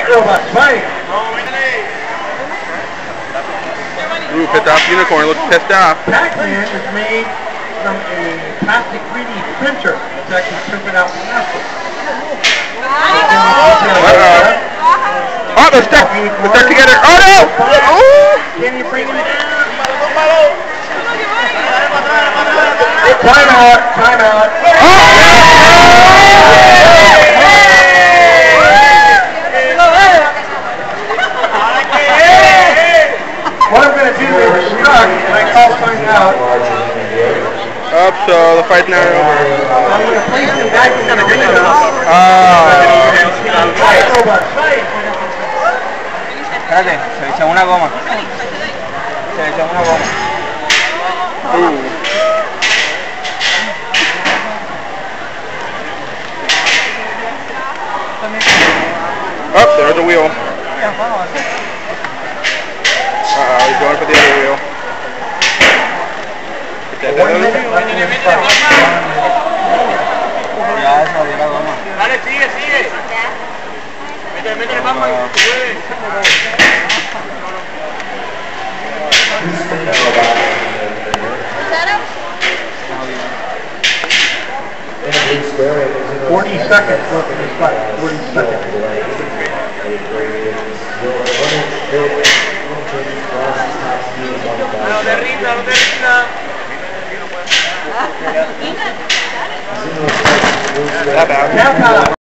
Robots, fight! Ooh, pissed off unicorn, looks pissed off. PacMan is made from a plastic 3D printer. It's actually printed out plastic. Oh, they're stuck together. Oh no! Oh! Can you bring him down? Time out, time out. What I'm going to do, they were stuck, and I called time out. Up, so the fight's not over. I'm going to place them back in the ring. Espérate, se le echó una goma. Se le echó una goma. Oh, there's a wheel. He's going for the other wheel. Get that other wheel. Ya se abrió la goma. Dale, sigue, sigue. Métele más para que se puede. $40 seconds left in this fight. 40 seconds. No te rindas, no te rindas. Tap out. Tap out.